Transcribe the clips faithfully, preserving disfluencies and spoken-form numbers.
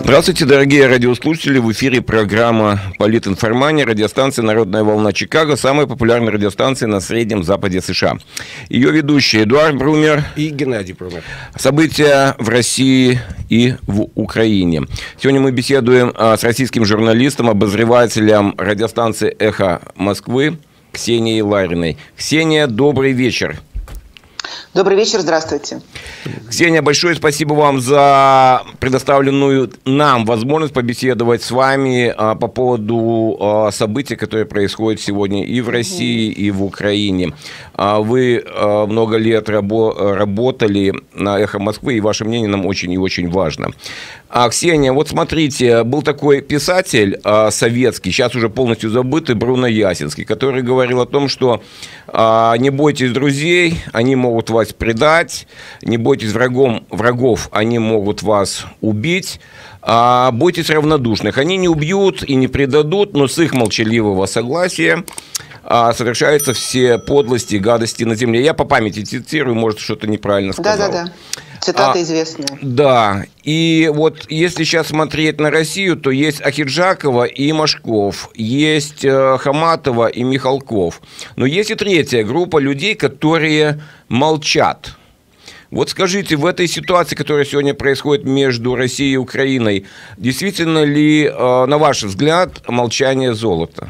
Здравствуйте, дорогие радиослушатели. В эфире программа «Политинформания», радиостанция «Народная волна Чикаго», самая популярная радиостанция на Среднем Западе США. Ее ведущие Эдуард Брумер и Геннадий Брумер. События в России и в Украине. Сегодня мы беседуем с российским журналистом, обозревателем радиостанции «Эхо Москвы» Ксенией Лариной. Ксения, добрый вечер. Добрый вечер, здравствуйте. Ксения, большое спасибо вам за предоставленную нам возможность побеседовать с вами а, по поводу а, событий, которые происходят сегодня и в России, и в Украине. А, вы а, много лет рабо- работали на «Эхо Москвы», и ваше мнение нам очень и очень важно. А, Ксения, вот смотрите, был такой писатель а, советский, сейчас уже полностью забытый, Бруно Ясинский, который говорил о том, что а, не бойтесь друзей, они могут вас предать, не бойтесь врагом, врагов, они могут вас убить, а бойтесь равнодушных, они не убьют и не предадут, но с их молчаливого согласия а, совершаются все подлости и гадости на земле. Я по памяти цитирую, может, что-то неправильно сказал. Да-да-да, цитата а, известная. Да, и вот если сейчас смотреть на Россию, то есть Ахиджакова и Машков, есть э, Хаматова и Михалков. Но есть и третья группа людей, которые молчат. Вот скажите, в этой ситуации, которая сегодня происходит между Россией и Украиной, действительно ли, э, на ваш взгляд, молчание золото?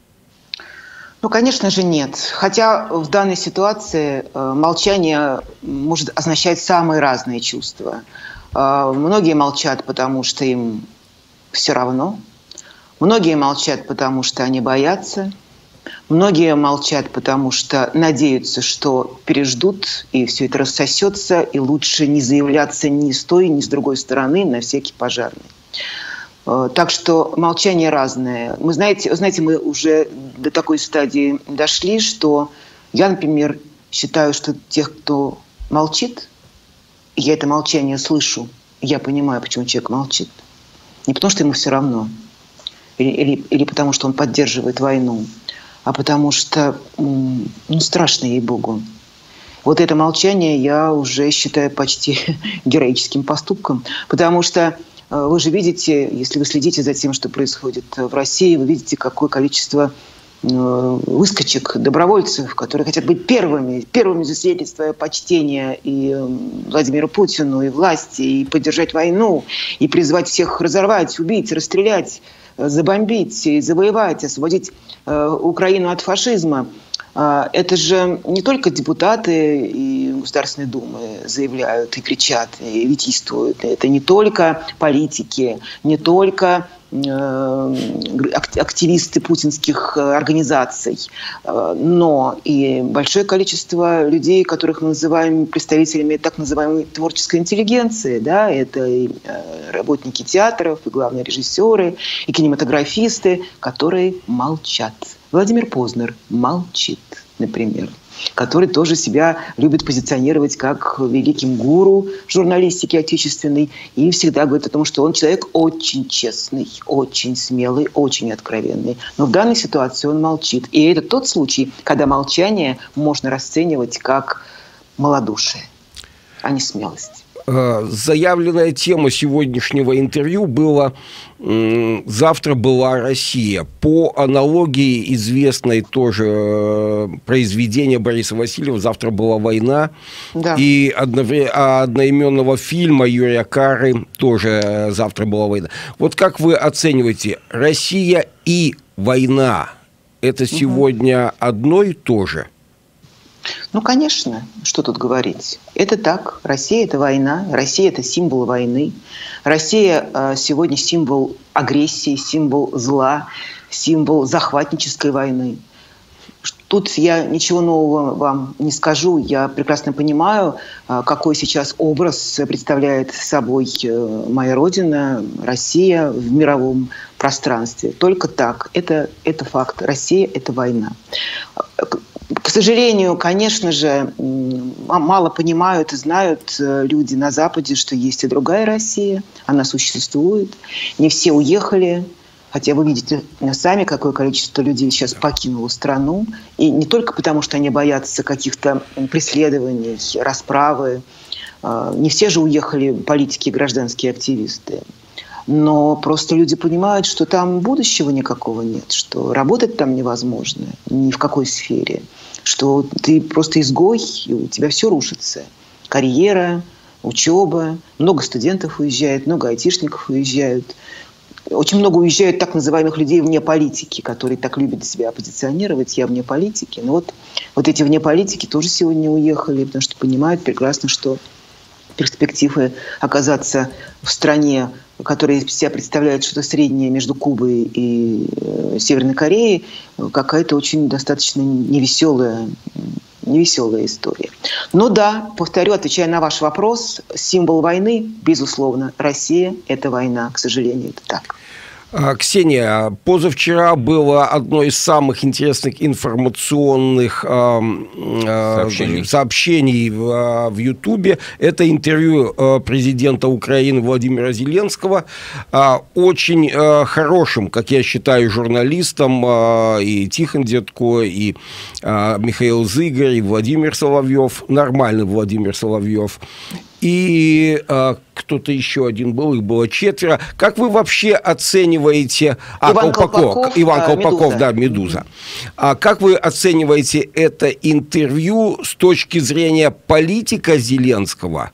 Ну, конечно же, нет. Хотя в данной ситуации э, молчание может означать самые разные чувства. Э, многие молчат, потому что им все равно. Многие молчат, потому что они боятся. Многие молчат, потому что надеются, что переждут, и все это рассосется, и лучше не заявляться ни с той, ни с другой стороны на всякий пожарный. Так что молчание разное. Мы, знаете, знаете, мы уже до такой стадии дошли, что я, например, считаю, что тех, кто молчит, я это молчание слышу, я понимаю, почему человек молчит. Не потому, что ему все равно, или, или, или потому, что он поддерживает войну, а потому что, ну, страшно, ей-богу. Вот это молчание я уже считаю почти героическим поступком, потому что вы же видите, если вы следите за тем, что происходит в России, вы видите, какое количество выскочек, добровольцев, которые хотят быть первыми, первыми засвидетельствуя почтение и Владимиру Путину, и власти, и поддержать войну, и призвать всех разорвать, убить, расстрелять, забомбить, и завоевать, освободить Украину от фашизма. Это же не только депутаты и Государственной Думы заявляют и кричат, и витийствуют. Это не только политики, не только активисты путинских организаций, но и большое количество людей, которых мы называем представителями так называемой творческой интеллигенции. Да? Это и работники театров, и главные режиссеры, и кинематографисты, которые молчат. Владимир Познер молчит, например, который тоже себя любит позиционировать как великим гуру журналистики отечественной и всегда говорит о том, что он человек очень честный, очень смелый, очень откровенный. Но в данной ситуации он молчит. И это тот случай, когда молчание можно расценивать как малодушие, а не смелость. Заявленная тема сегодняшнего интервью была «Завтра была Россия». По аналогии известной тоже произведения Бориса Васильева «Завтра была война». Да. И одноименного фильма Юрия Кары тоже «Завтра была война». Вот как вы оцениваете, Россия и война – это сегодня угу. одно и то же? Ну, конечно, что тут говорить. Это так. Россия – это война. Россия – это символ войны. Россия э, сегодня символ агрессии, символ зла, символ захватнической войны. Тут я ничего нового вам не скажу. Я прекрасно понимаю, э, какой сейчас образ представляет собой э, моя родина, Россия в мировом пространстве. Только так. Это, это факт. Россия – это война. К сожалению, конечно же, мало понимают и знают люди на Западе, что есть и другая Россия, она существует. Не все уехали, хотя вы видите сами, какое количество людей сейчас покинуло страну. И не только потому, что они боятся каких-то преследований, расправы. Не все же уехали политики и гражданские активисты. но просто люди понимают, что там будущего никакого нет, что работать там невозможно ни в какой сфере, что ты просто изгой, и у тебя все рушится. Карьера, учеба, много студентов уезжает, много айтишников уезжают. Очень много уезжают так называемых людей вне политики, которые так любят себя позиционировать, я вне политики. Но вот, вот эти вне политики тоже сегодня уехали, потому что понимают прекрасно, что перспективы оказаться в стране, которая из себя представляет что-то среднее между Кубой и э, Северной Кореей, какая-то очень достаточно невеселая, невеселая история. Но да, повторю, отвечая на ваш вопрос, символ войны, безусловно, Россия – это война, к сожалению, это так. Ксения, позавчера было одно из самых интересных информационных э, сообщений, сообщений в, в Ютубе. Это интервью э, президента Украины Владимира Зеленского. Э, очень э, хорошим, как я считаю, журналистом э, и Тихон Дедко, и э, Михаил Зыгорь, и Владимир Соловьев. Нормальный Владимир Соловьев. И э, кто-то еще один был, их было четверо. Как вы вообще оцениваете... А, Иван Колпаков, Колпаков, Иван а, Колпаков, «Медуза». да, «Медуза». А как вы оцениваете это интервью с точки зрения политика Зеленского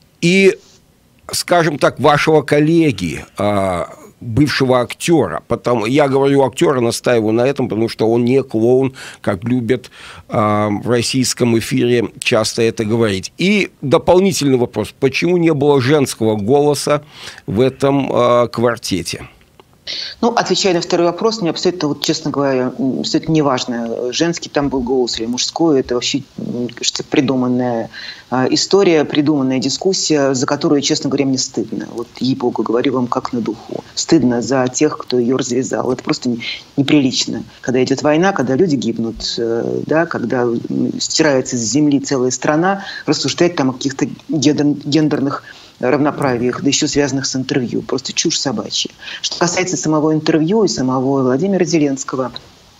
и, скажем так, вашего коллеги, э, бывшего актера? Потому, я говорю актера, настаиваю на этом, потому что он не клоун, как любят э, в российском эфире часто это говорить. И дополнительный вопрос. Почему не было женского голоса в этом э, квартете? Ну, отвечая на второй вопрос, мне абсолютно, вот, честно говоря, абсолютно неважно, женский там был голос или мужской. Это вообще, мне кажется, придуманная история, придуманная дискуссия, за которую, честно говоря, мне стыдно. Вот, ей-богу, говорю вам как на духу. Стыдно за тех, кто ее развязал. Это просто неприлично. Когда идет война, когда люди гибнут, да, когда стирается с земли целая страна, рассуждать там о каких-то гендерных равноправиях, да еще связанных с интервью. Просто чушь собачья. Что касается самого интервью и самого Владимира Зеленского,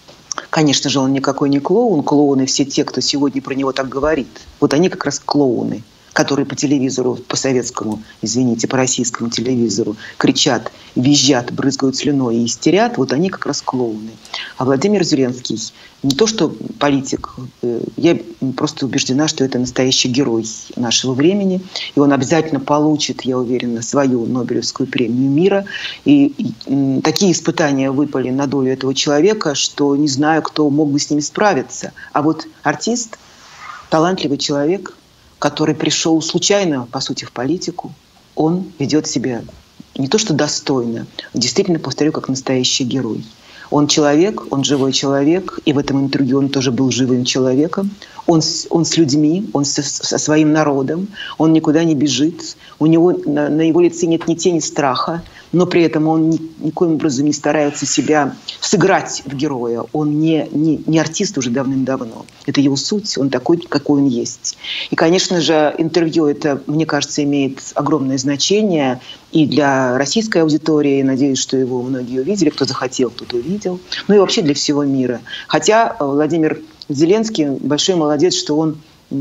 конечно же, он никакой не клоун. Клоуны все те, кто сегодня про него так говорит. Вот они как раз клоуны, которые по телевизору, по советскому, извините, по российскому телевизору кричат, визжат, брызгают слюной и истерят, вот они как раз клоуны. А Владимир Зеленский не то что политик, я просто убеждена, что это настоящий герой нашего времени, и он обязательно получит, я уверена, свою Нобелевскую премию мира. И, и такие испытания выпали на долю этого человека, что не знаю, кто мог бы с ними справиться. А вот артист, талантливый человек, который пришел случайно, по сути, в политику, он ведет себя не то что достойно, действительно, повторю, как настоящий герой. Он человек, он живой человек, и в этом интервью он тоже был живым человеком. Он, он с людьми, он со, со своим народом, он никуда не бежит. У него на, на его лице нет ни тени страха, но при этом он ни, никоим образом не старается себя сыграть в героя. Он не, не, не артист уже давным-давно. Это его суть, он такой, какой он есть. И, конечно же, интервью это, мне кажется, имеет огромное значение и для российской аудитории. Надеюсь, что его многие увидели. Кто захотел, тот увидел. Ну и вообще для всего мира. Хотя Владимир Зеленский большой молодец, что он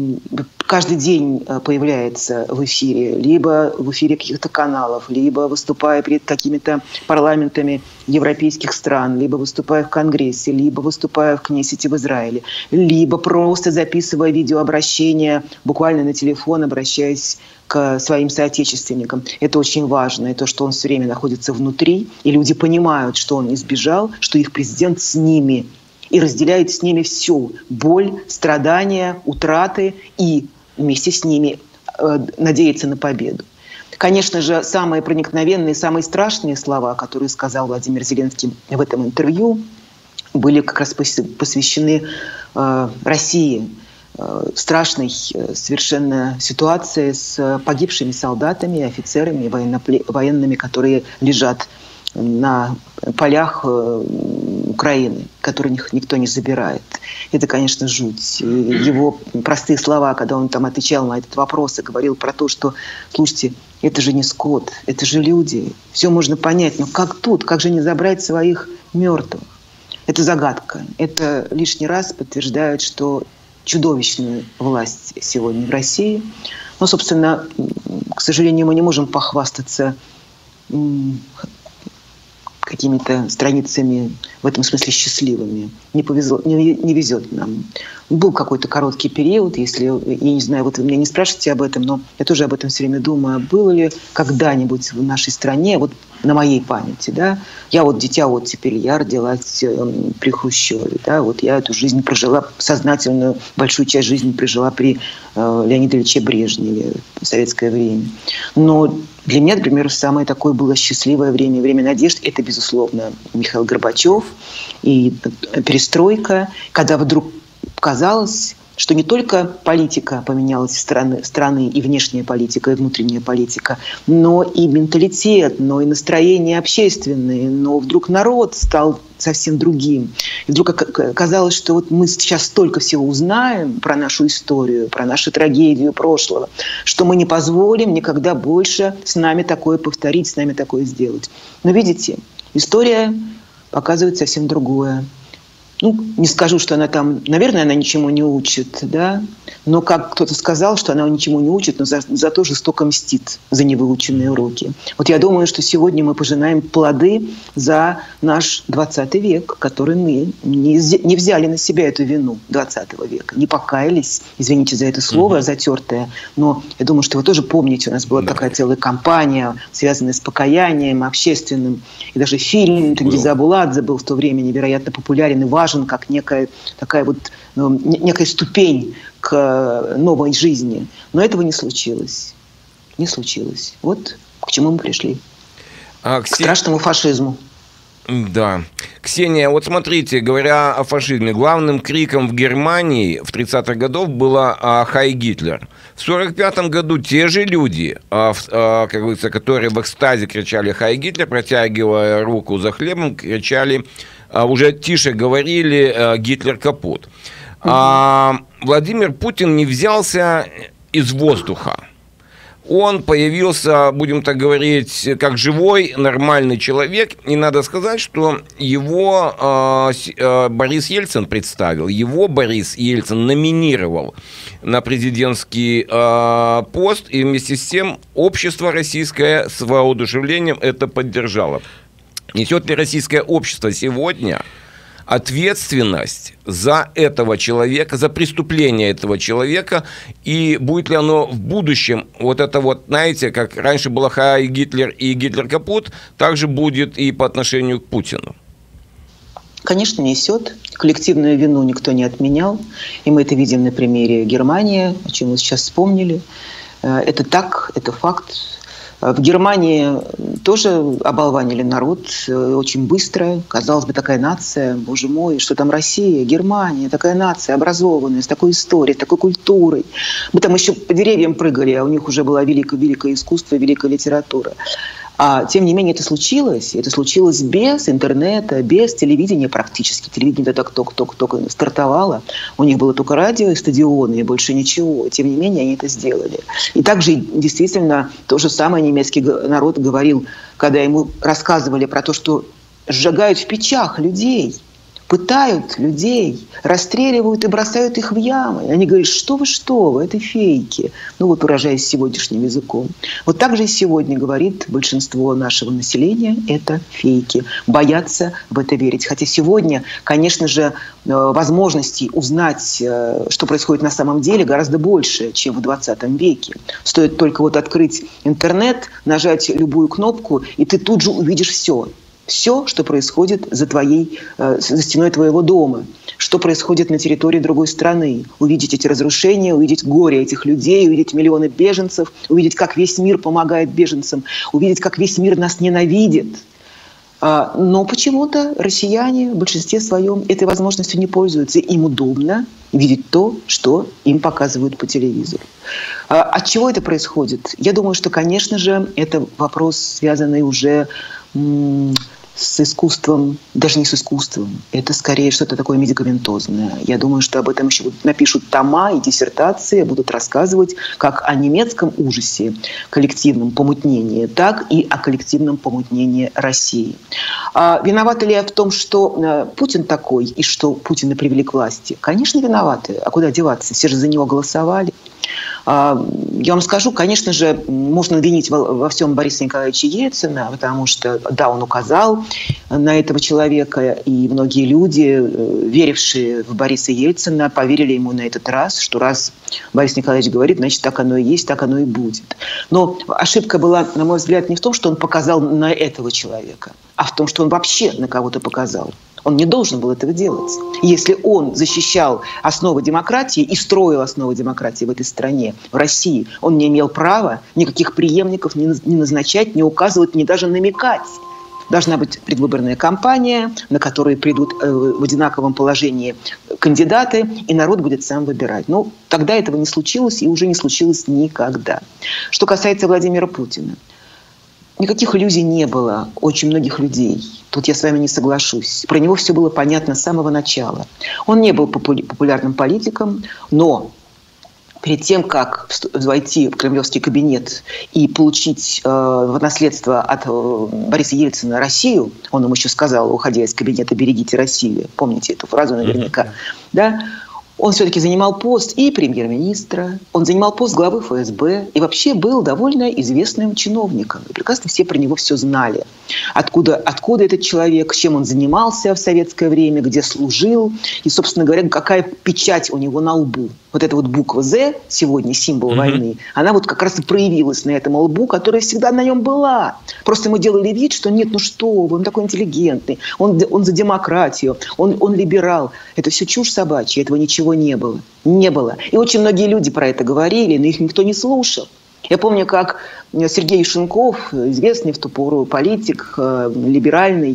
каждый день появляется в эфире, либо в эфире каких-то каналов, либо выступая перед какими-то парламентами европейских стран, либо выступая в Конгрессе, либо выступая в Кнессете в Израиле, либо просто записывая видеообращения буквально на телефон, обращаясь к своим соотечественникам. Это очень важно. И то, что он все время находится внутри, и люди понимают, что он не сбежал, что их президент с ними, и разделяет с ними всю боль, страдания, утраты и вместе с ними э, надеется на победу. Конечно же, самые проникновенные, самые страшные слова, которые сказал Владимир Зеленский в этом интервью, были как раз посвящены э, России, э, страшной э, совершенно ситуации с погибшими солдатами, офицерами, военнопле- военными, которые лежат на полях Украины, которых никто не забирает. Это, конечно, жуть. И его простые слова, когда он там отвечал на этот вопрос и говорил про то, что, слушайте, это же не скот, это же люди. Все можно понять, но как тут? Как же не забрать своих мертвых? Это загадка. Это лишний раз подтверждает, что чудовищную власть сегодня в России. Но, собственно, к сожалению, мы не можем похвастаться какими-то страницами в этом смысле счастливыми. Не повезло, не, не везет нам. Был какой-то короткий период, если, я не знаю, вот вы меня не спрашиваете об этом, но я тоже об этом все время думаю, было ли когда-нибудь в нашей стране, вот на моей памяти, да, я вот дитя оттепели, я родилась при Хрущеве, да, вот я эту жизнь прожила, сознательную большую часть жизни прожила при э, Леониде Ильиче Брежневе в советское время. Но для меня, например, самое такое было счастливое время, время надежд, это, безусловно, Михаил Горбачев и перестройка, когда вдруг казалось, что не только политика поменялась страны, страны, и внешняя политика, и внутренняя политика, но и менталитет, но и настроения общественные, но вдруг народ стал совсем другим. И вдруг казалось, что вот мы сейчас столько всего узнаем про нашу историю, про нашу трагедию прошлого, что мы не позволим никогда больше с нами такое повторить, с нами такое сделать. Но видите, история показывает совсем другое. Ну, не скажу, что она там, наверное, она ничему не учит, да, но как кто-то сказал, что она ничему не учит, но за, зато жестоко мстит за невыученные уроки. Вот я думаю, что сегодня мы пожинаем плоды за наш двадцатый век, который мы не, не взяли на себя эту вину двадцатого века, не покаялись, извините за это слово, угу. затертое, но я думаю, что вы тоже помните, у нас была да. такая целая кампания, связанная с покаянием общественным, и даже фильм Тенгиза Абуладзе был в то время невероятно популярен и важен, как некая такая вот ну, некая ступень к новой жизни. Но этого не случилось. Не случилось. Вот к чему мы пришли. А, Ксения... К страшному фашизму. Да. Ксения, вот смотрите, говоря о фашизме, главным криком в Германии в тридцатых годах было «Хай Гитлер». В сорок пятом году те же люди, как говорится, которые в экстазе кричали «Хай Гитлер», протягивая руку за хлебом, кричали, уже тише говорили «Гитлер капут». А Владимир Путин не взялся из воздуха. Он появился, будем так говорить, как живой, нормальный человек. И надо сказать, что его э, э, Борис Ельцин представил, его Борис Ельцин номинировал на президентский э, пост. И вместе с тем общество российское с воодушевлением это поддержало. Несет ли российское общество сегодня ответственность за этого человека, за преступление этого человека, и будет ли оно в будущем, вот это вот, знаете, как раньше было «Хай Гитлер» и «Гитлер капут», также будет и по отношению к Путину? Конечно, несет. Коллективную вину никто не отменял, и мы это видим на примере Германии, о чем вы сейчас вспомнили. Это так, это факт. В Германии тоже оболванили народ очень быстро. Казалось бы, такая нация, боже мой, что там Россия, Германия, такая нация образованная, с такой историей, с такой культурой. Мы там еще по деревьям прыгали, а у них уже было великое-великое искусство, великая литература. А тем не менее это случилось. Это случилось без интернета, без телевидения практически. Телевидение только-только стартовало. У них было только радио и стадионы, и больше ничего. Тем не менее они это сделали. И также действительно то же самое немецкий народ говорил, когда ему рассказывали про то, что сжигают в печах людей, пытают людей, расстреливают и бросают их в ямы. И они говорят, что вы, что вы, это фейки. Ну вот выражаясь сегодняшним языком. Вот так же и сегодня говорит большинство нашего населения, это фейки. Боятся в это верить. Хотя сегодня, конечно же, возможностей узнать, что происходит на самом деле, гораздо больше, чем в двадцатом веке. Стоит только вот открыть интернет, нажать любую кнопку, и ты тут же увидишь все. Все, что происходит за, твоей, за стеной твоего дома, что происходит на территории другой страны. Увидеть эти разрушения, увидеть горе этих людей, увидеть миллионы беженцев, увидеть, как весь мир помогает беженцам, увидеть, как весь мир нас ненавидит. Но почему-то россияне в большинстве своем этой возможностью не пользуются. Им удобно видеть то, что им показывают по телевизору. От чего это происходит? Я думаю, что, конечно же, это вопрос, связанный уже с искусством, даже не с искусством, это скорее что-то такое медикаментозное. Я думаю, что об этом еще напишут тома и диссертации, будут рассказывать как о немецком ужасе, коллективном помутнении, так и о коллективном помутнении России. А виноваты ли я в том, что Путин такой и что Путина привели к власти? Конечно, виноваты. А куда деваться? Все же за него голосовали. Я вам скажу, конечно же, можно обвинить во всем Бориса Николаевича Ельцина, потому что, да, он указал на этого человека, и многие люди, верившие в Бориса Ельцина, поверили ему на этот раз, что раз Борис Николаевич говорит, значит, так оно и есть, так оно и будет. Но ошибка была, на мой взгляд, не в том, что он показал на этого человека, а в том, что он вообще на кого-то показал. Он не должен был этого делать. Если он защищал основы демократии и строил основы демократии в этой стране, в России, он не имел права никаких преемников ни назначать, ни указывать, ни даже намекать. Должна быть предвыборная кампания, на которой придут в одинаковом положении кандидаты, и народ будет сам выбирать. Но тогда этого не случилось, и уже не случилось никогда. Что касается Владимира Путина. Никаких иллюзий не было очень многих людей. Тут я с вами не соглашусь. Про него все было понятно с самого начала. Он не был популярным политиком, но перед тем, как войти в кремлевский кабинет и получить э, в наследство от э, Бориса Ельцина Россию, он ему еще сказал, уходя из кабинета, берегите Россию. Помните эту фразу наверняка. Mm-hmm. Да? Он все-таки занимал пост и премьер-министра, он занимал пост главы эф эс бэ и вообще был довольно известным чиновником. И прекрасно все про него все знали. Откуда, откуда этот человек, чем он занимался в советское время, где служил, и, собственно говоря, какая печать у него на лбу. Вот эта вот буква «З», сегодня символ mm-hmm. войны, она вот как раз и проявилась на этом лбу, которая всегда на нем была. Просто мы делали вид, что нет, ну что вы, он такой интеллигентный, он, он за демократию, он, он либерал. Это все чушь собачья, этого ничего не было. Не было. И очень многие люди про это говорили, но их никто не слушал. Я помню, как Сергей Шенков, известный в ту пору политик, либеральный,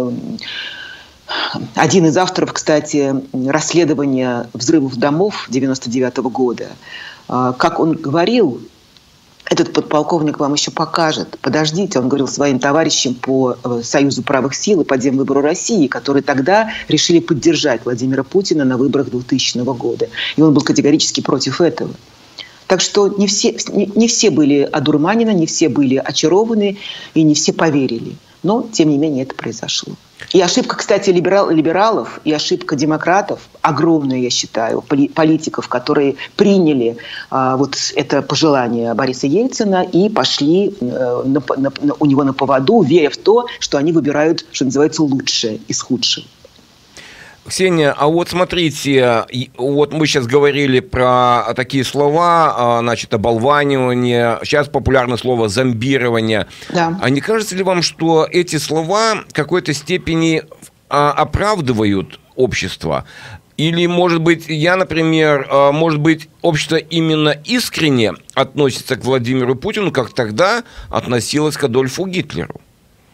один из авторов, кстати, расследования взрывов домов девяносто девятого года, как он говорил, этот подполковник вам еще покажет. Подождите, он говорил своим товарищам по Союзу правых сил и по Демвыбору России, которые тогда решили поддержать Владимира Путина на выборах двухтысячного года. И он был категорически против этого. Так что не все, не, не все были одурманены, не все были очарованы и не все поверили. Но, тем не менее, это произошло. И ошибка, кстати, либерал, либералов и ошибка демократов, огромная, я считаю, политиков, которые приняли а, вот это пожелание Бориса Ельцина и пошли а, на, на, на, у него на поводу, веря в то, что они выбирают, что называется, лучшее из худшего. Ксения, а вот смотрите, вот мы сейчас говорили про такие слова, значит, оболванивание, сейчас популярное слово зомбирование. Да. А не кажется ли вам, что эти слова в какой-то степени оправдывают общество? Или, может быть, я, например, может быть, общество именно искренне относится к Владимиру Путину, как тогда относилось к Адольфу Гитлеру?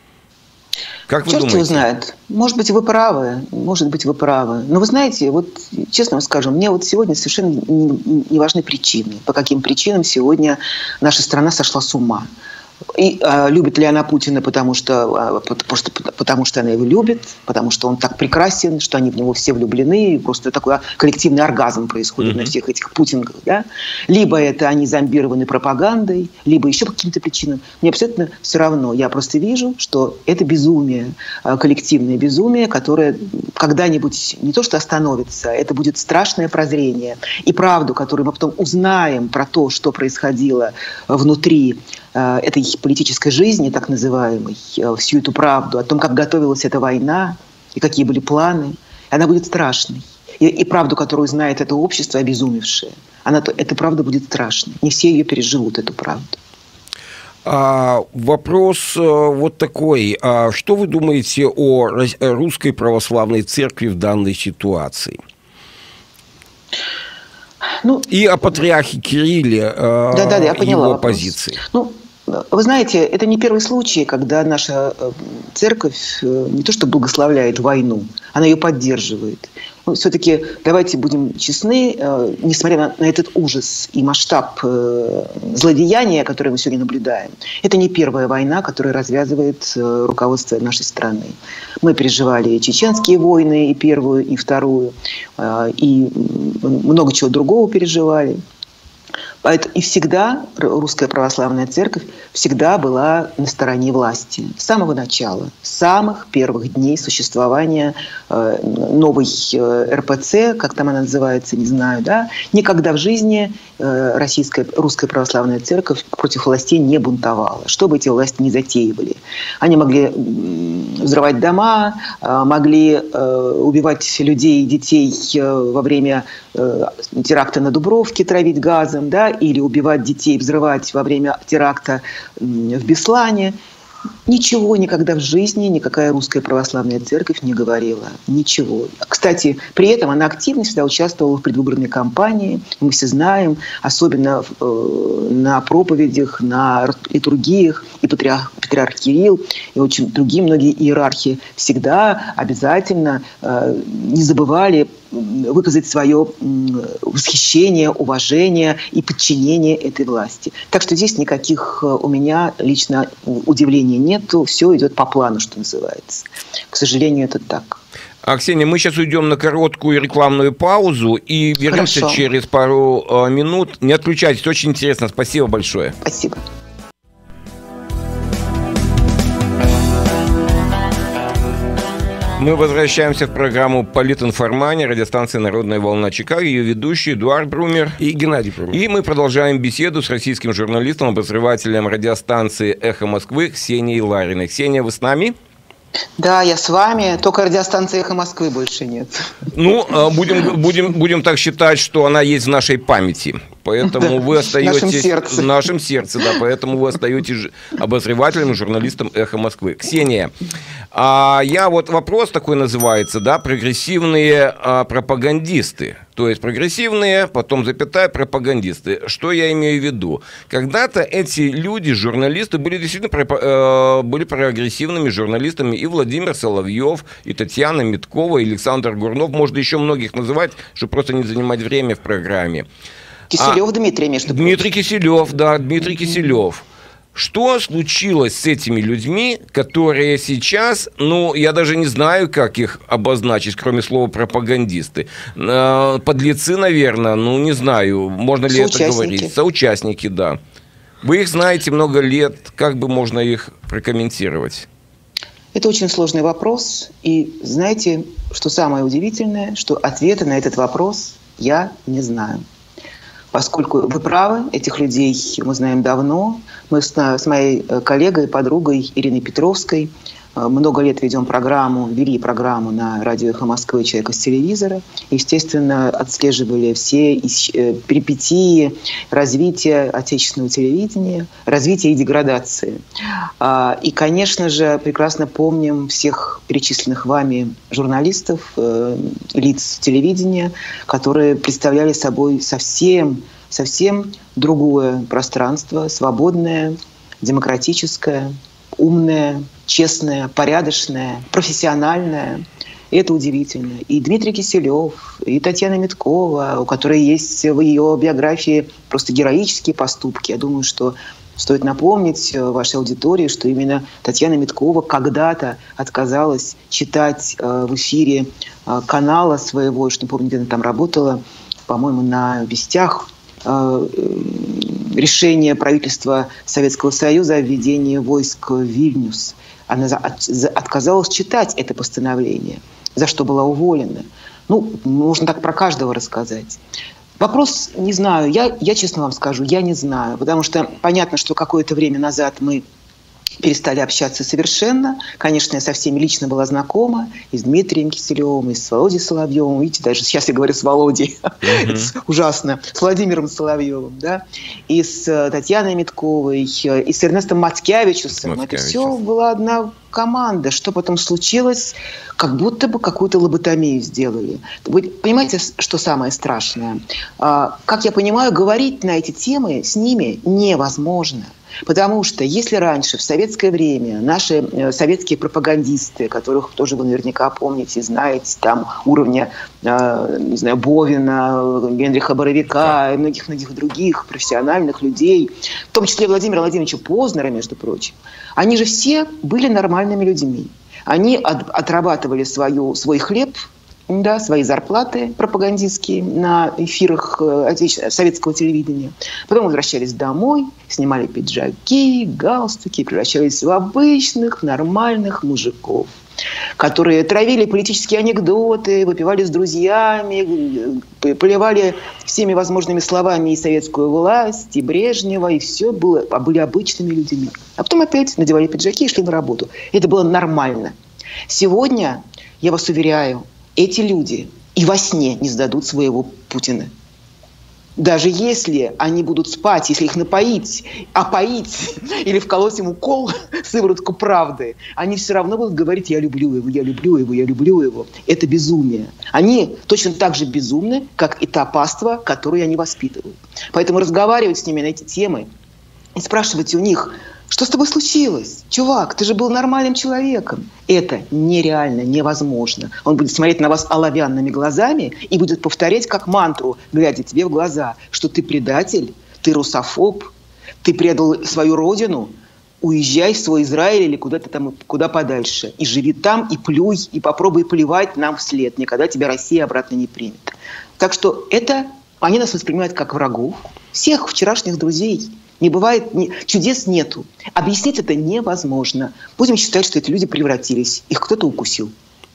Как вы Черт думаете? его знает. Может быть, вы правы. Может быть, вы правы. Но вы знаете, вот честно вам скажу, мне вот сегодня совершенно не, не важны причины. По каким причинам сегодня наша страна сошла с ума. И а, любит ли она Путина, потому что, а, просто, потому что она его любит, потому что он так прекрасен, что они в него все влюблены, и просто такой коллективный оргазм происходит mm-hmm. на всех этих путингах. Да? Либо это они зомбированы пропагандой, либо еще по каким-то причинам. Мне абсолютно все равно. Я просто вижу, что это безумие, коллективное безумие, которое когда-нибудь не то что остановится, это будет страшное прозрение. И правду, которую мы потом узнаем про то, что происходило внутри этой политической жизни, так называемой, всю эту правду о том, как готовилась эта война и какие были планы, она будет страшной. И, и правду, которую знает это общество, обезумевшее, она, эта правда будет страшной. Не все ее переживут, эту правду. А, вопрос вот такой. А что вы думаете о Русской Православной Церкви в данной ситуации? Ну, и о патриархе Кирилле, да, да, я поняла его вопрос. Позиции. Ну, вы знаете, это не первый случай, когда наша церковь не то что благословляет войну, она ее поддерживает. Но все-таки давайте будем честны, несмотря на, на этот ужас и масштаб злодеяния, который мы сегодня наблюдаем, это не первая война, которую развязывает руководство нашей страны. Мы переживали и чеченские войны, и первую, и вторую, и много чего другого переживали. И всегда Русская Православная Церковь всегда была на стороне власти. С самого начала, с самых первых дней существования новой эр пэ цэ, как там она называется, не знаю, да, никогда в жизни Российская, Русская Православная Церковь против властей не бунтовала, что бы эти власти ни затеивали. Они могли взрывать дома, могли убивать людей и детей во время теракта на Дубровке, травить газом, да, или убивать детей, взрывать во время теракта в Беслане. Ничего никогда в жизни никакая Русская Православная Церковь не говорила. Ничего. Кстати, при этом она активно всегда участвовала в предвыборной кампании. Мы все знаем, особенно э, на проповедях, на литургиях. И патриарх, патриарх Кирилл, и очень другие многие иерархи всегда обязательно э, не забывали выказать свое восхищение, уважение и подчинение этой власти. Так что здесь никаких у меня лично удивлений нету. Все идет по плану, что называется. К сожалению, это так. А, Ксения, мы сейчас уйдем на короткую рекламную паузу и вернемся Хорошо. через пару э, минут. Не отключайтесь, очень интересно. Спасибо большое. Спасибо. Мы возвращаемся в программу «Политинформания», радиостанция «Народная волна» Чикаго, ее ведущий Эдуард Брумер и Геннадий Брумер. И мы продолжаем беседу с российским журналистом, обозревателем радиостанции «Эхо Москвы» Ксенией Лариной. Ксения, вы с нами? Да, я с вами, только радиостанции «Эхо Москвы» больше нет. Ну, будем, будем, будем так считать, что она есть в нашей памяти. Поэтому вы остаетесь... В нашем сердце. В нашем сердце, да. Поэтому вы остаетесь обозревателем и журналистом «Эхо Москвы». Ксения, а я вот вопрос такой называется, да, прогрессивные а, пропагандисты. То есть прогрессивные, потом запятая, пропагандисты. Что я имею в виду? Когда-то эти люди, журналисты, были действительно э, были прогрессивными журналистами. И Владимир Соловьев, и Татьяна Миткова, и Александр Гурнов. Можно еще многих называть, чтобы просто не занимать время в программе. Киселев а, Дмитрий, между прочим. Дмитрий Киселев, да, Дмитрий mm-hmm. Киселев. Что случилось с этими людьми, которые сейчас, ну, я даже не знаю, как их обозначить, кроме слова пропагандисты. Подлецы, наверное, ну, не знаю, можно ли это говорить. Соучастники, да. Вы их знаете много лет, как бы можно их прокомментировать? Это очень сложный вопрос. И знаете, что самое удивительное, что ответа на этот вопрос я не знаю. Поскольку вы правы, этих людей мы знаем давно. Мы с, с моей коллегой, подругой Ириной Петровской много лет ведем программу, вели программу на радио «Эхо Москвы» «Человек из телевизора». Естественно, отслеживали все перипетии развития отечественного телевидения, развития и деградации. И, конечно же, прекрасно помним всех перечисленных вами журналистов, лиц телевидения, которые представляли собой совсем, совсем другое пространство, свободное, демократическое, умная, честная, порядочная, профессиональная. И это удивительно. И Дмитрий Киселев, и Татьяна Миткова, у которой есть в ее биографии просто героические поступки. Я думаю, что стоит напомнить вашей аудитории, что именно Татьяна Миткова когда-то отказалась читать в эфире канала своего, что не помню, где она там работала, по-моему, на «Вестях», решение правительства Советского Союза о введении войск в Вильнюс. Она отказалась читать это постановление, за что была уволена. Ну, можно так про каждого рассказать. Вопрос не знаю. Я, я честно вам скажу, я не знаю. Потому что понятно, что какое-то время назад мы перестали общаться совершенно. Конечно, я со всеми лично была знакома. И с Дмитрием Киселевым, и с Володей Соловьевым. Видите, даже сейчас я говорю с Володей. Mm-hmm. Ужасно. С Владимиром Соловьевым. Да? И с Татьяной Митковой, и с Эрнестом Маткевичусом. Это все была одна команда. Что потом случилось? Как будто бы какую-то лоботомию сделали. Вы понимаете, что самое страшное? Как я понимаю, говорить на эти темы с ними невозможно. Потому что если раньше, в советское время, наши э, советские пропагандисты, которых тоже вы наверняка помните, знаете, там уровня, э, не знаю, Бовина, Генриха Боровика и многих-многих других профессиональных людей, в том числе Владимира Владимировича Познера, между прочим, они же все были нормальными людьми. Они от, отрабатывали свою, свой хлеб да, свои зарплаты пропагандистские на эфирах советского телевидения. Потом возвращались домой, снимали пиджаки, галстуки, превращались в обычных, нормальных мужиков, которые травили политические анекдоты, выпивали с друзьями, поливали всеми возможными словами и советскую власть, и Брежнева, и все было, были обычными людьми. А потом опять надевали пиджаки и шли на работу. Это было нормально. Сегодня, я вас уверяю, эти люди и во сне не сдадут своего Путина. Даже если они будут спать, если их напоить, опоить или вколоть ему укол, сыворотку правды, они все равно будут говорить: я люблю его, я люблю его, я люблю его. Это безумие. Они точно так же безумны, как и та паства, которую они воспитывают. Поэтому разговаривать с ними на эти темы и спрашивать у них: что с тобой случилось? Чувак, ты же был нормальным человеком. Это нереально, невозможно. Он будет смотреть на вас оловянными глазами и будет повторять как мантру, глядя тебе в глаза, что ты предатель, ты русофоб, ты предал свою родину, уезжай в свой Израиль или куда-то там, куда подальше. И живи там, и плюй, и попробуй плевать нам вслед. Никогда тебя Россия обратно не примет. Так что это, они нас воспринимают как врагов, всех вчерашних друзей. Не бывает, не, чудес нету. Объяснить это невозможно. Будем считать, что эти люди превратились. Их кто-то укусил.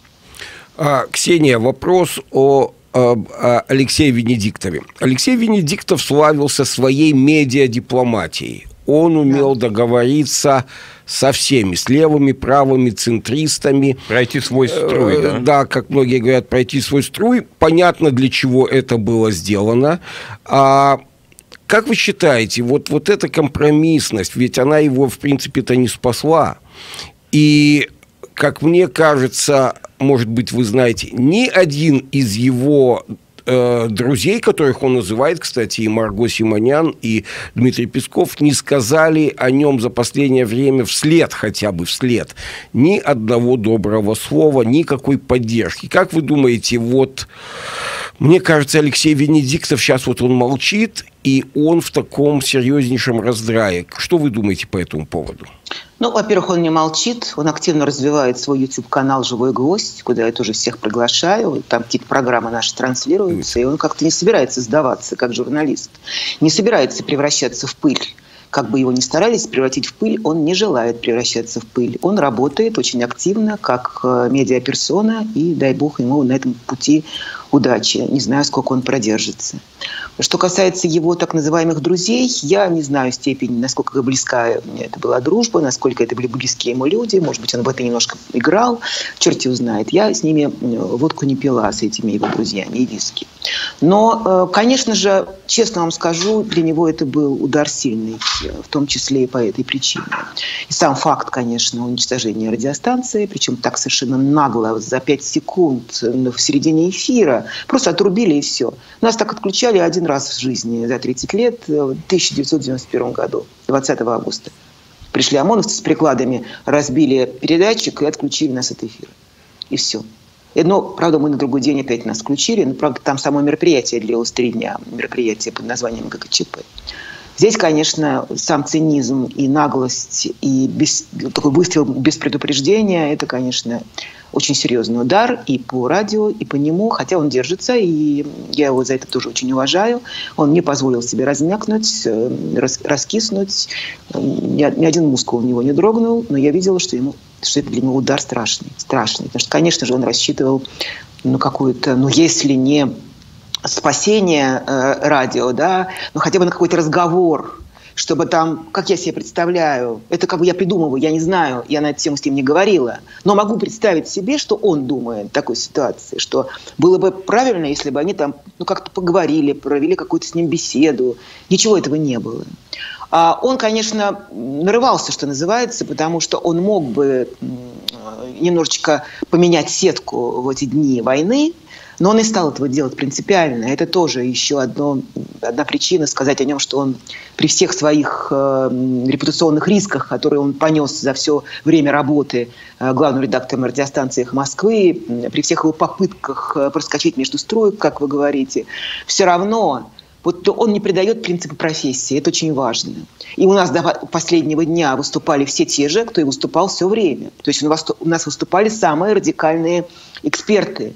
А, Ксения, вопрос о, о, о Алексее Венедиктове. Алексей Венедиктов славился своей медиадипломатией. Он умел да. договориться со всеми, с левыми, правыми, центристами. Пройти свой струй, э, да? Да, как многие говорят, пройти свой струй. Понятно, для чего это было сделано. А как вы считаете, вот, вот эта компромиссность, ведь она его, в принципе-то, не спасла. И, как мне кажется, может быть, вы знаете, ни один из его э, друзей, которых он называет, кстати, и Марго Симонян, и Дмитрий Песков, не сказали о нем за последнее время вслед, хотя бы вслед, ни одного доброго слова, никакой поддержки. Как вы думаете, вот... Мне кажется, Алексей Венедиктов сейчас вот он молчит, и он в таком серьезнейшем раздрае. Что вы думаете по этому поводу? Ну, во-первых, он не молчит, он активно развивает свой YouTube-канал «Живой гвоздь», куда я тоже всех приглашаю, там какие-то программы наши транслируются, и он как-то не собирается сдаваться как журналист, не собирается превращаться в пыль. Как бы его ни старались превратить в пыль, он не желает превращаться в пыль. Он работает очень активно, как медиаперсона, и дай бог ему на этом пути удачи. Не знаю, сколько он продержится. Что касается его так называемых друзей, я не знаю степени, насколько близка это была дружба, насколько это были близкие ему люди. Может быть, он в это немножко играл. Черт его знает. Я с ними водку не пила, с этими его друзьями, и виски. Но, конечно же, честно вам скажу, для него это был удар сильный, в том числе и по этой причине. И сам факт, конечно, уничтожения радиостанции, причем так совершенно нагло, за пять секунд в середине эфира, просто отрубили и все. Нас так отключали один раз в жизни за тридцать лет, в тысяча девятьсот девяносто первом году, двадцатого августа. Пришли ОМОНовцы с прикладами, разбили передатчик и отключили нас от эфира. И все. Но, правда, мы на другой день опять нас включили. Но, правда, там само мероприятие длилось три дня. Мероприятие под названием ГКЧП. Здесь, конечно, сам цинизм и наглость, и без, такой выстрел без предупреждения, это, конечно, очень серьезный удар и по радио, и по нему, хотя он держится, и я его за это тоже очень уважаю. Он не позволил себе размякнуть, рас, раскиснуть, ни, ни один мускул у него не дрогнул, но я видела, что, ему, что это для него удар страшный, страшный. Потому что, конечно же, он рассчитывал на какую-то, ну, если не спасение э, радио, да, ну хотя бы на какой-то разговор, чтобы там, как я себе представляю, это как бы я придумываю, я не знаю, я на эту тему с ним не говорила, но могу представить себе, что он думает в такой ситуации, что было бы правильно, если бы они там, ну, как-то поговорили, провели какую-то с ним беседу. Ничего этого не было. А он, конечно, нарывался, что называется, потому что он мог бы немножечко поменять сетку в эти дни войны, но он и стал этого делать принципиально. Это тоже еще одно, одна причина сказать о нем, что он при всех своих э, репутационных рисках, которые он понес за все время работы э, главным редактором радиостанции «Эхо Москвы», э, при всех его попытках э, проскочить между строек, как вы говорите, все равно вот он не предает принципы профессии. Это очень важно. И у нас до последнего дня выступали все те же, кто и выступал все время. То есть у нас выступали самые радикальные эксперты.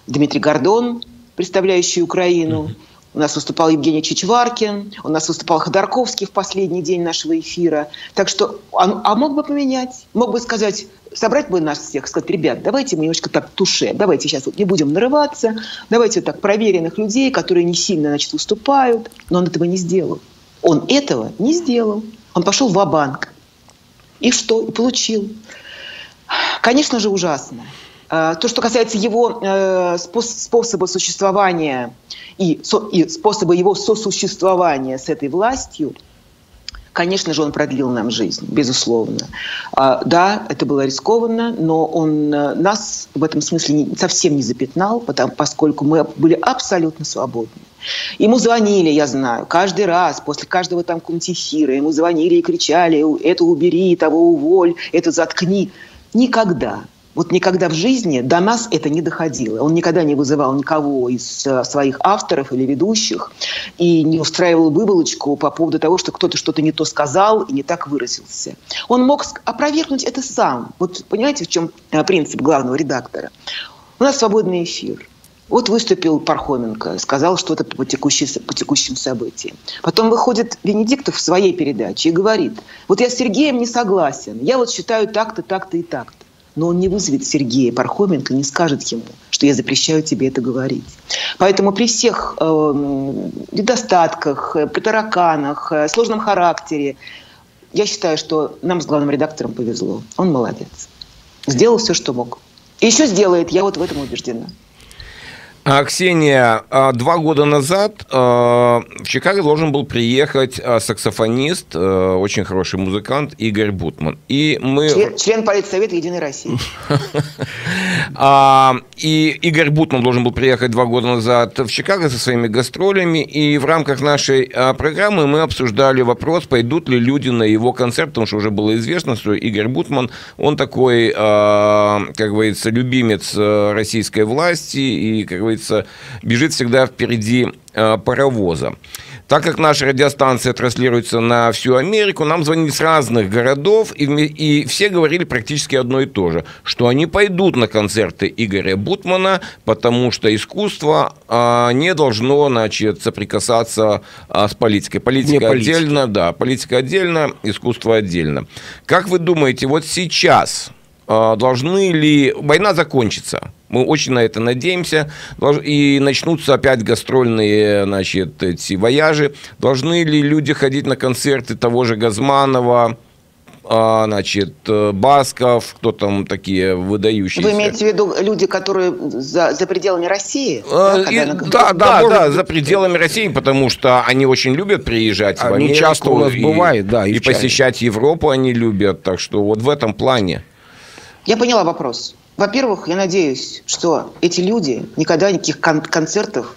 Дмитрий Гордон, представляющий Украину. У нас выступал Евгений Чичваркин, у нас выступал Ходорковский в последний день нашего эфира. Так что, а, а мог бы поменять, мог бы сказать, собрать бы нас всех, сказать, ребят, давайте мы немножко так туше, давайте сейчас вот не будем нарываться, давайте вот так проверенных людей, которые не сильно, значит, выступают. Но он этого не сделал. Он этого не сделал. Он пошел ва-банк. И что? И получил. Конечно же, ужасно. То, что касается его способа существования и способа его сосуществования с этой властью, конечно же, он продлил нам жизнь, безусловно. Да, это было рискованно, но он нас в этом смысле совсем не запятнал, потому, поскольку мы были абсолютно свободны. Ему звонили, я знаю, каждый раз, после каждого там какого-нибудь эфира, ему звонили и кричали: это убери, того уволь, это заткни. Никогда. Вот никогда в жизни до нас это не доходило. Он никогда не вызывал никого из своих авторов или ведущих и не устраивал выволочку по поводу того, что кто-то что-то не то сказал и не так выразился. Он мог опровергнуть это сам. Вот понимаете, в чем принцип главного редактора? У нас свободный эфир. Вот выступил Пархоменко, сказал что-то по, текущей, по текущим событиям. Потом выходит Венедиктов в своей передаче и говорит: вот я с Сергеем не согласен, я вот считаю так-то, так-то и так-то. Но он не вызовет Сергея Пархоменко, не скажет ему, что я запрещаю тебе это говорить. Поэтому при всех э, недостатках, при тараканах, э, сложном характере, я считаю, что нам с главным редактором повезло. Он молодец. Сделал все, что мог. И еще сделает, я вот в этом убеждена. Ксения, два года назад в Чикаго должен был приехать саксофонист, очень хороший музыкант Игорь Бутман. И мы... Член, член Политсовета Единой России. И Игорь Бутман должен был приехать два года назад в Чикаго со своими гастролями. И в рамках нашей программы мы обсуждали вопрос, пойдут ли люди на его концерт, потому что уже было известно, что Игорь Бутман, он такой, как говорится, любимец российской власти и, как говорится, бежит всегда впереди э, паровоза. Так как наша радиостанция транслируется на всю Америку, нам звонили с разных городов, и, и все говорили практически одно и то же, что они пойдут на концерты Игоря Бутмана, потому что искусство э, не должно, значит, соприкасаться э, с политикой. Политика отдельно, да, политика отдельно, искусство отдельно. Как вы думаете, вот сейчас э, должны ли... Война закончится? Мы очень на это надеемся. И начнутся опять гастрольные, значит, эти вояжи. Должны ли люди ходить на концерты того же Газманова, значит, Басков, кто там такие выдающиеся? Вы имеете в виду люди, которые за, за пределами России? А, да, и, на... да, да, да, да, за пределами России, потому что они очень любят приезжать в Америку. Они часто у нас и, бывает, да. И, и посещать Европу они любят. Так что вот в этом плане. Я поняла вопрос. Во-первых, я надеюсь, что эти люди никогда никаких кон- концертов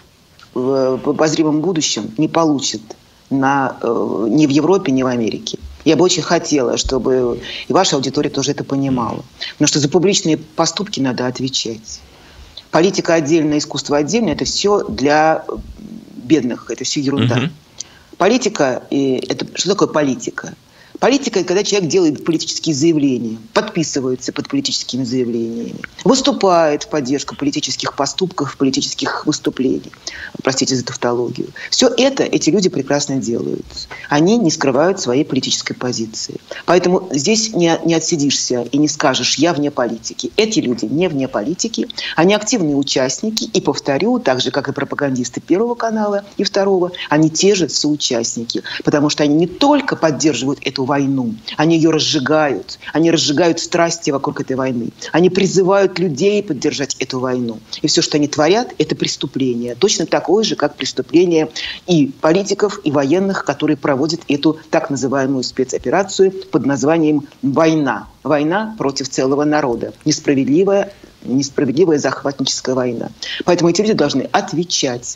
в обозримом будущем не получат на, э, ни в Европе, ни в Америке. Я бы очень хотела, чтобы и ваша аудитория тоже это понимала. Потому что за публичные поступки надо отвечать. Политика отдельно, искусство отдельно – это все для бедных, это все ерунда. Uh-huh. Политика – это что такое политика? Политика – это когда человек делает политические заявления, подписывается под политическими заявлениями, выступает в поддержку политических поступков, политических выступлений. Простите за тавтологию. Все это эти люди прекрасно делают. Они не скрывают своей политической позиции. Поэтому здесь не, не отсидишься и не скажешь «я вне политики». Эти люди не вне политики, они активные участники. И, повторю, так же, как и пропагандисты Первого канала и Второго, они те же соучастники. Потому что они не только поддерживают эту войну, они ее разжигают, они разжигают страсти вокруг этой войны, они призывают людей поддержать эту войну. И все, что они творят, это преступление. Точно такое же, как преступление и политиков, и военных, которые проводят эту так называемую спецоперацию под названием «война». Война против целого народа. Несправедливая, несправедливая захватническая война. Поэтому эти люди должны отвечать.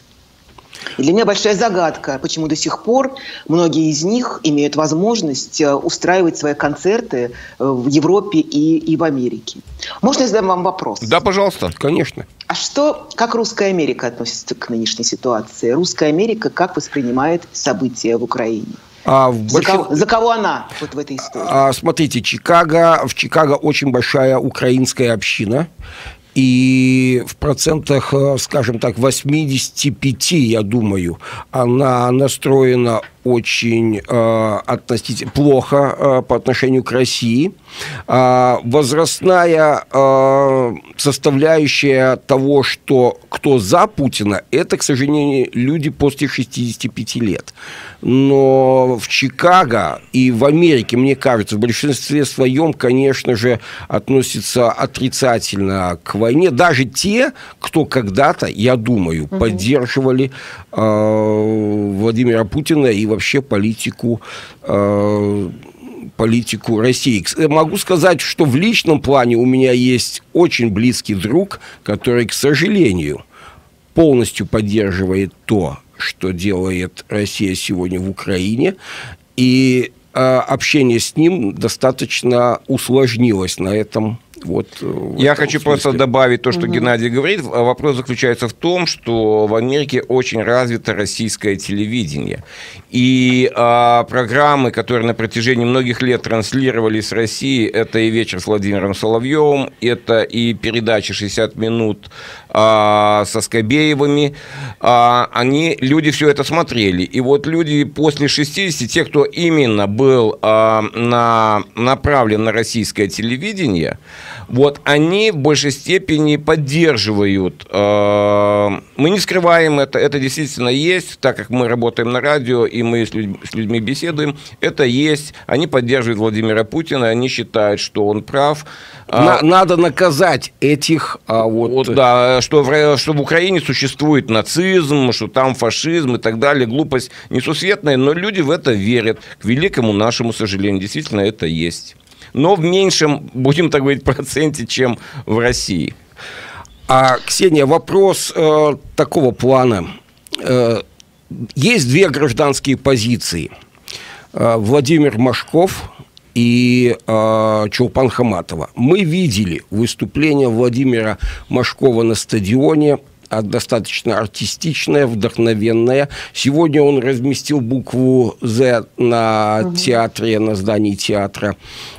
И для меня большая загадка, почему до сих пор многие из них имеют возможность устраивать свои концерты в Европе и, и в Америке. Можно я задам вам вопрос? Да, пожалуйста. Конечно. А что, как русская Америка относится к нынешней ситуации? Русская Америка как воспринимает события в Украине? А в за, кого, за кого она вот в этой истории? А, смотрите, Чикаго, в Чикаго очень большая украинская община. И в процентах, скажем так, восемьдесят пять, я думаю, она настроена очень э, относительно плохо э, по отношению к России. Э, возрастная э, составляющая того, что кто за Путина, это, к сожалению, люди после шестидесяти пяти лет. Но в Чикаго и в Америке, мне кажется, в большинстве своем, конечно же, относятся отрицательно к войне. Даже те, кто когда-то, я думаю, угу. поддерживали э, Владимира Путина и вообще политику, э, политику России. Могу сказать, что в личном плане у меня есть очень близкий друг, который, к сожалению, полностью поддерживает то, что делает Россия сегодня в Украине, и э, общение с ним достаточно усложнилось на этом. Вот, Я хочу смысле. просто добавить то, что угу. Геннадий говорит. Вопрос заключается в том, что в Америке очень развито российское телевидение. И а, программы, которые на протяжении многих лет транслировались с России, это и «Вечер с Владимиром Соловьевым», это и передачи «шестьдесят минут» а, со Скобеевыми. А, они, люди все это смотрели. И вот люди после шестидесяти, те, кто именно был а, на, направлен на российское телевидение, вот они в большей степени поддерживают. Мы не скрываем это, это действительно есть, так как мы работаем на радио и мы с людьми, с людьми беседуем, это есть. Они поддерживают Владимира Путина, они считают, что он прав. На, надо наказать этих... А вот... Вот, да, что в, что в Украине существует нацизм, что там фашизм и так далее. Глупость несусветная, но люди в это верят. К великому нашему сожалению, действительно это есть. Но в меньшем, будем так говорить, проценте, чем в России. А, Ксения, вопрос э, такого плана. Э, есть две гражданские позиции. Э, Владимир Машков и э, Чулпан Хаматова. Мы видели выступление Владимира Машкова на стадионе, достаточно артистичная, вдохновенная. Сегодня он разместил букву «З» на угу. театре, на здании театра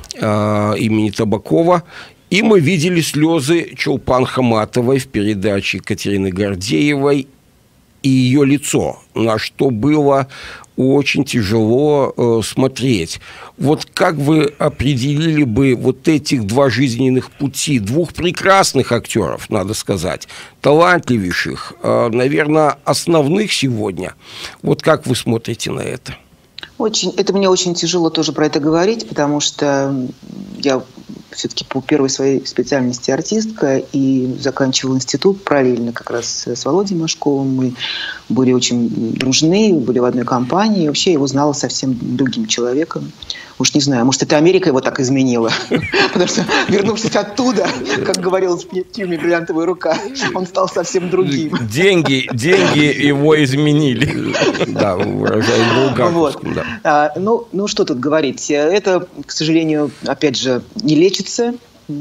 э, имени Табакова. И мы видели слезы Чулпан Хаматовой в передаче Екатерины Гордеевой и ее лицо, на что было очень тяжело э, смотреть. Вот как вы определили бы вот этих два жизненных пути, двух прекрасных актеров, надо сказать, талантливейших, э, наверное, основных сегодня? Вот как вы смотрите на это? Очень, это мне очень тяжело тоже про это говорить, потому что я все-таки по первой своей специальности артистка и заканчивала институт параллельно как раз с Володей Машковым. Мы были очень дружны, были в одной компании. И вообще я его знала совсем другим человеком. Уж не знаю, может, это Америка его так изменила. Потому что, вернувшись оттуда, как говорилось в фильме «Бриллиантовая рука», он стал совсем другим. Деньги, деньги его изменили. Да, выражая булгаковскую. Ну, ну, что тут говорить? Это, к сожалению, опять же, не лечится.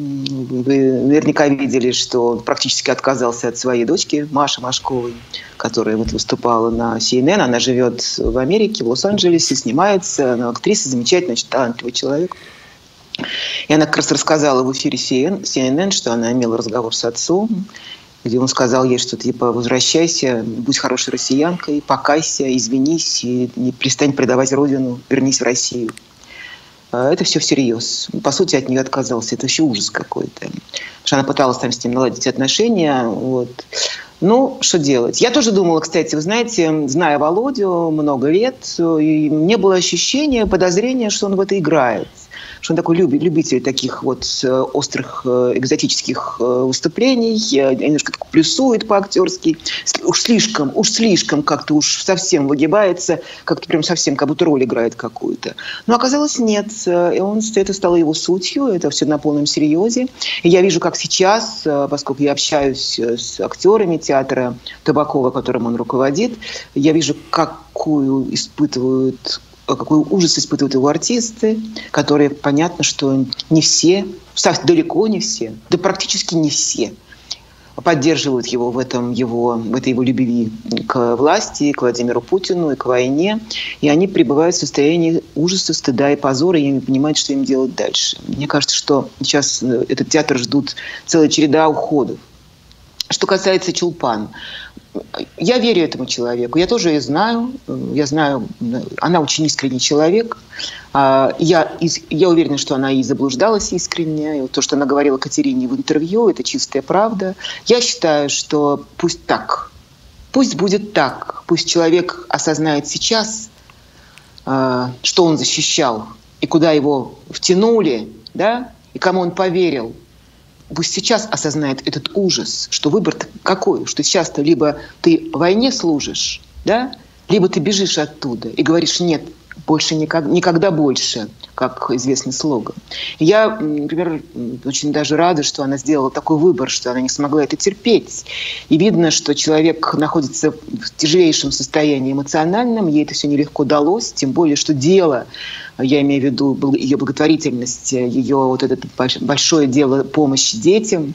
Вы наверняка видели, что он практически отказался от своей дочки Маши Машковой, которая вот выступала на си эн эн. Она живет в Америке, в Лос-Анджелесе, снимается. Она актриса, замечательная, очень талантливый человек. И она как раз рассказала в эфире си эн эн, что она имела разговор с отцом, где он сказал ей, что типа возвращайся, будь хорошей россиянкой, покайся, извинись и не перестань предавать родину, вернись в Россию. Это все всерьез. По сути, от нее отказался. Это вообще ужас какой-то. Потому что она пыталась там с ним наладить отношения. Вот. Ну, что делать? Я тоже думала, кстати, вы знаете, зная Володю много лет, и мне было ощущение, подозрение, что он в это играет. Что он такой любитель таких вот острых экзотических выступлений, немножко так плюсует по-актерски, уж слишком, уж слишком как-то уж совсем выгибается, как-то прям совсем как будто роль играет какую-то. Но оказалось нет, и он, это стало его сутью, это все на полном серьезе. И я вижу, как сейчас, поскольку я общаюсь с актерами театра Табакова, которым он руководит, я вижу, какую испытывают какой ужас испытывают его артисты, которые, понятно, что не все, далеко не все, да практически не все поддерживают его в, этом его в этой его любви к власти, к Владимиру Путину и к войне. И они пребывают в состоянии ужаса, стыда и позора, и не понимают, что им делать дальше. Мне кажется, что сейчас этот театр ждут целая череда уходов. Что касается Чулпан, я верю этому человеку. Я тоже ее знаю. Я знаю, она очень искренний человек. Я, я уверена, что она и заблуждалась искренне. И то, что она говорила Катерине в интервью, это чистая правда. Я считаю, что пусть так. Пусть будет так. Пусть человек осознает сейчас, что он защищал и куда его втянули, да, и кому он поверил. Пусть сейчас осознает этот ужас, что выбор какой, что сейчас-то либо ты в войне служишь, да, либо ты бежишь оттуда и говоришь «нет, больше никогда, никогда больше», как известный слоган. Я, например, очень даже рада, что она сделала такой выбор, что она не смогла это терпеть. И видно, что человек находится в тяжелейшем состоянии эмоциональном, ей это все нелегко далось, тем более, что дело, я имею в виду ее благотворительность, ее вот это большое дело помощи детям,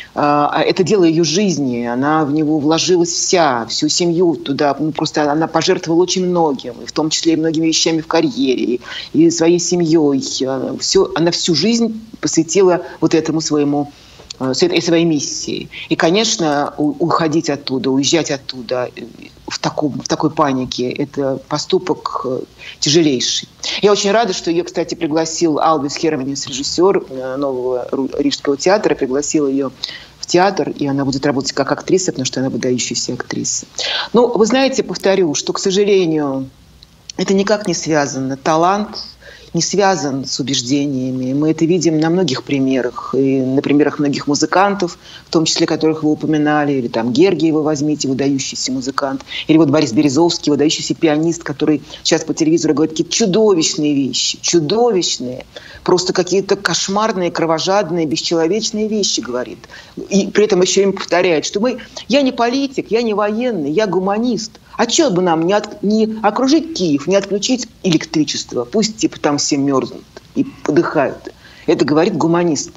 это дело ее жизни, она в него вложилась вся, всю семью туда, ну, просто она пожертвовала очень многим, и в том числе и многими вещами в карьере, и своей семьей. Все, она всю жизнь посвятила вот этому своему, этой своей миссии. И, конечно, уходить оттуда, уезжать оттуда в, таком, в такой панике, это поступок тяжелейший. Я очень рада, что ее, кстати, пригласил Алвис Херманис, режиссер нового Рижского театра, пригласил ее в театр, и она будет работать как актриса, потому что она выдающаяся актриса. Но вы знаете, повторю, что, к сожалению, это никак не связано. Талант не связан с убеждениями. Мы это видим на многих примерах. И на примерах многих музыкантов, в том числе которых вы упоминали, или там Гергиева возьмите, выдающийся музыкант, или вот Борис Березовский, выдающийся пианист, который сейчас по телевизору говорит какие-то чудовищные вещи, чудовищные, просто какие-то кошмарные, кровожадные, бесчеловечные вещи говорит. И при этом еще им повторяет, что мы, я не политик, я не военный, я гуманист. А что бы нам не, от, не окружить Киев, не отключить электричество? Пусть типа там все мерзнут и подыхают. Это говорит гуманист.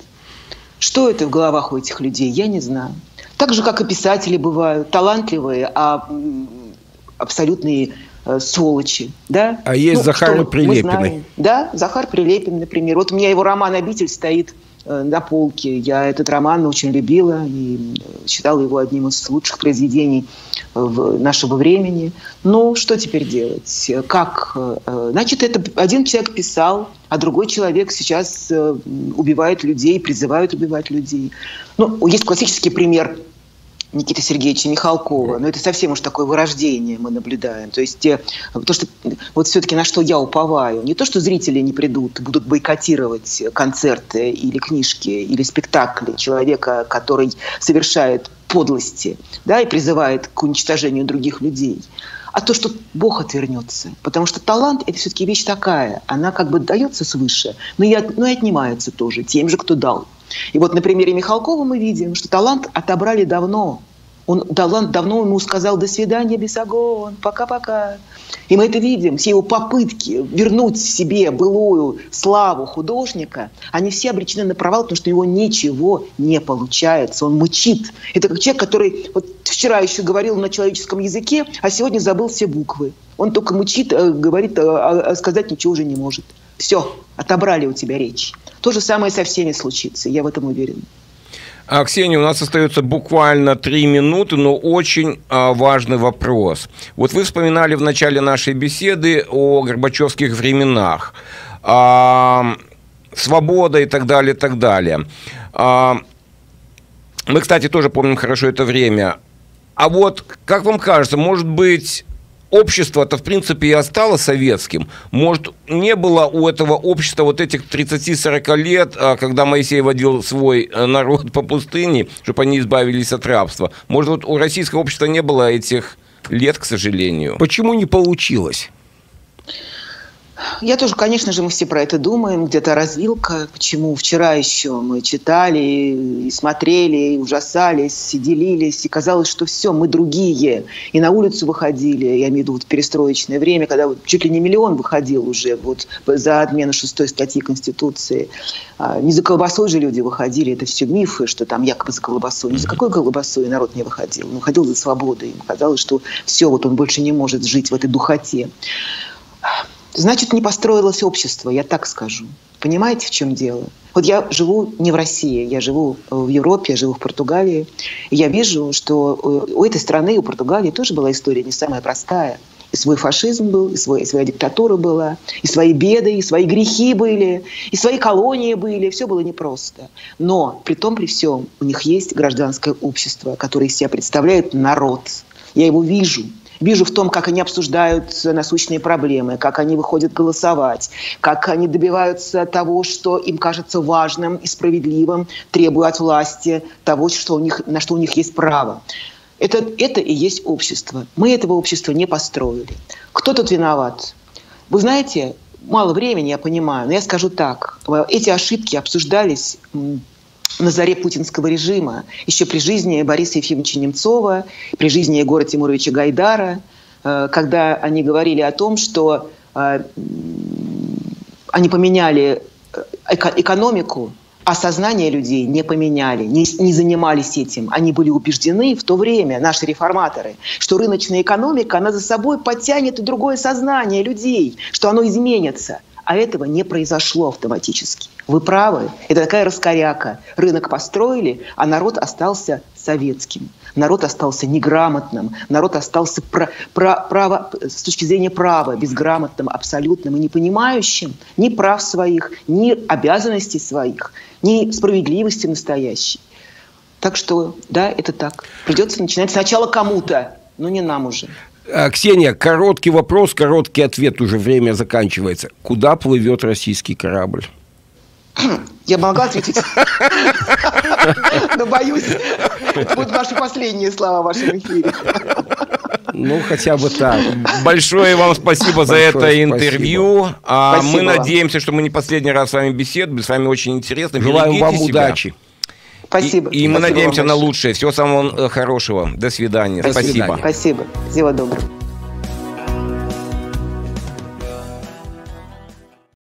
Что это в головах у этих людей, я не знаю. Так же, как и писатели бывают, талантливые, а абсолютные э, сволочи. Да? А есть ну, Захар Прилепин. Да, Захар Прилепин, например. Вот у меня его роман «Обитель» стоит на полке. Я этот роман очень любила и считала его одним из лучших произведений нашего времени. Ну, что теперь делать? Как? Значит, это один человек писал, а другой человек сейчас убивает людей, призывает убивать людей. Ну, есть классический пример Никиты Сергеевича Михалкова, но это совсем уж такое вырождение мы наблюдаем. То есть то, что вот все-таки на что я уповаю, не то, что зрители не придут, будут бойкотировать концерты или книжки, или спектакли человека, который совершает подлости, да, и призывает к уничтожению других людей, а то, что Бог отвернется. Потому что талант – это все-таки вещь такая, она как бы дается свыше, но и, от, но и отнимается тоже тем же, кто дал. И вот на примере Михалкова мы видим, что талант отобрали давно. Он, талант давно ему сказал «до свидания, Бесогон, пока-пока». И мы это видим, все его попытки вернуть себе былую славу художника, они все обречены на провал, потому что у него ничего не получается, он мычит. Это как человек, который вот вчера еще говорил на человеческом языке, а сегодня забыл все буквы. Он только мычит, говорит, а сказать ничего уже не может. Все, отобрали у тебя речь. То же самое со всеми случится, я в этом уверена. А, Ксения, у нас остается буквально три минуты, но очень а, важный вопрос. Вот вы вспоминали в начале нашей беседы о горбачевских временах. А, свобода и так далее, и так далее. А, мы, кстати, тоже помним хорошо это время. А вот, как вам кажется, может быть, общество-то, в принципе, и осталось советским. Может, не было у этого общества вот этих тридцати-сорока лет, когда Моисей водил свой народ по пустыне, чтобы они избавились от рабства. Может, вот у российского общества не было этих лет, к сожалению. Почему не получилось? Я тоже, конечно же, мы все про это думаем, где-то развилка, почему вчера еще мы читали и смотрели, и ужасались, и делились, и казалось, что все, мы другие, и на улицу выходили, я имею в виду вот перестроечное время, когда вот чуть ли не миллион выходил уже вот за отмену шестой статьи Конституции. Не за колбасой же люди выходили, это все мифы, что там якобы за колбасой. Не за какой колбасой народ не выходил, он выходил за свободой, ему казалось, что все, вот он больше не может жить в этой духоте. Значит, не построилось общество, я так скажу. Понимаете, в чем дело? Вот я живу не в России, я живу в Европе, я живу в Португалии. И я вижу, что у этой страны, у Португалии тоже была история не самая простая. И свой фашизм был, и, свой, и своя диктатура была, и свои беды, и свои грехи были, и свои колонии были. Все было непросто. Но при том, при всем, у них есть гражданское общество, которое из себя представляет народ. Я его вижу. Вижу в том, как они обсуждают насущные проблемы, как они выходят голосовать, как они добиваются того, что им кажется важным и справедливым, требуя от власти того, что у них, на что у них есть право. Это, это и есть общество. Мы этого общества не построили. Кто тут виноват? Вы знаете, мало времени, я понимаю, но я скажу так. Эти ошибки обсуждались на заре путинского режима, еще при жизни Бориса Ефимовича Немцова, при жизни Егора Тимуровича Гайдара, когда они говорили о том, что они поменяли экономику, а сознание людей не поменяли, не, не занимались этим. Они были убеждены в то время, наши реформаторы, что рыночная экономика, она за собой подтянет и другое сознание людей, что оно изменится. А этого не произошло автоматически. Вы правы, это такая раскоряка. Рынок построили, а народ остался советским. Народ остался неграмотным. Народ остался про, про, право, с точки зрения права безграмотным, абсолютным и не понимающим ни прав своих, ни обязанностей своих, ни справедливости настоящей. Так что, да, это так. Придется начинать сначала кому-то, но не нам уже. Ксения, короткий вопрос, короткий ответ, уже время заканчивается. Куда плывет российский корабль? Я могла ответить, но боюсь, это будут ваши последние слова в вашем эфире. Ну, хотя бы так. Большое вам спасибо за это интервью. Мы надеемся, что мы не последний раз с вами беседуем. С вами очень интересно. Желаем вам удачи. Спасибо. И, и мы надеемся на лучшее. Всего самого хорошего. До свидания. До Спасибо. свидания. Спасибо. Всего доброго.